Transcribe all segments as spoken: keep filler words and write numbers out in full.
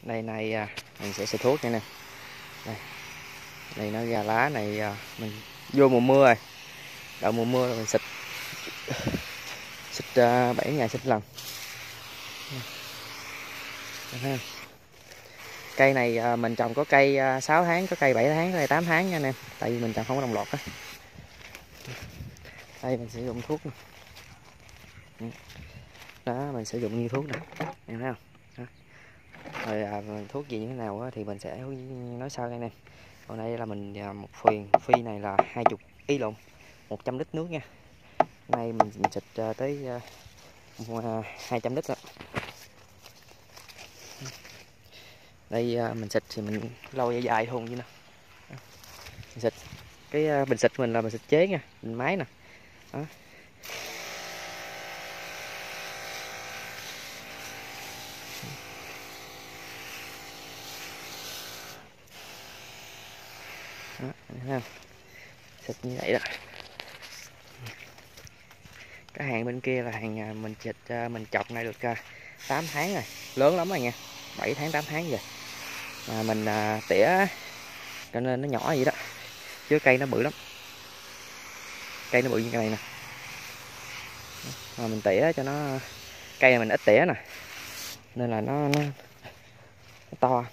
Đây này mình sẽ xịt thuốc nha nè. Đây. Này nó ra lá này mình vô mùa mưa rồi. Đợi mùa mưa rồi mình xịt xịt bảy ngày xịt lần. Đây. Cây này mình trồng có cây sáu tháng, có cây bảy tháng, có cây tám tháng nha anh em. Tại vì mình trồng không có đồng loạt á. Đây mình sử dụng thuốc nè. Đó, mình sử dụng như thuốc nè. Em thấy không? Đó. Rồi à, thuốc gì như thế nào thì mình sẽ nói sau đây nè. Còn đây là mình một phuyền phi này là hai mươi ý lộn một trăm lít nước nha. Nay mình, mình xịt tới uh, hai trăm lít đó. Đây uh, mình xịt thì mình lâu dài dài thùng như nè. Mình xịt cái uh, bình xịt mình là bình xịt chế nha, bình máy nè. Đó. Đó, thấy không? Xịt như vậy đó. Cái hàng bên kia là hàng mình xịt mình chọc này được tám tháng rồi, lớn lắm rồi nha, bảy tháng tám tháng rồi. Mà mình tỉa cho nên nó nhỏ vậy đó, chứ cây nó bự lắm, cây nó bự như cây này nè. Mà mình tỉa cho nó, cây này mình ít tỉa nè nên là nó, nó, nó to.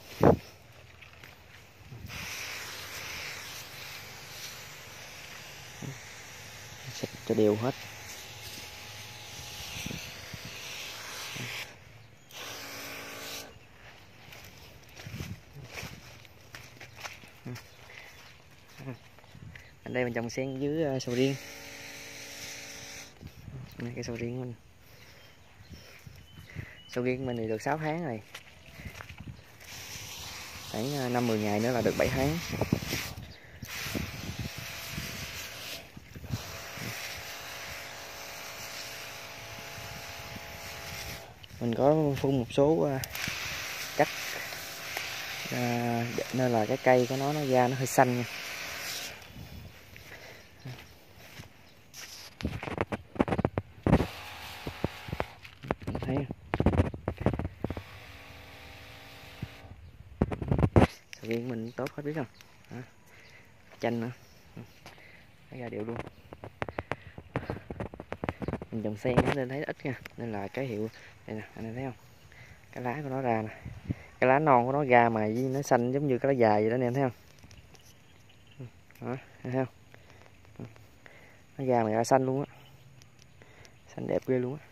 Xịt cho đều hết. Ở đây mình trồng sen dưới sầu riêng. Đây, cái sầu riêng mình, sầu riêng mình thì được sáu tháng rồi, khoảng năm mười ngày nữa là được bảy tháng. Mình có phun một số cách à, nên là cái cây của nó nó ra nó hơi xanh nha. Thấy không? Sầu riêng mình tốt hết biết không? Đó. Chanh nữa, thấy ra đều luôn. Mình trồng sen nên thấy ít nha, nên là cái hiệu đây nè, anh em thấy không? Cái lá của nó ra nè, cái lá non của nó ra mà nó xanh giống như cái lá dài vậy đó anh em thấy không? Đó, thấy không? Nó ra mà ra xanh luôn á, xanh đẹp ghê luôn á.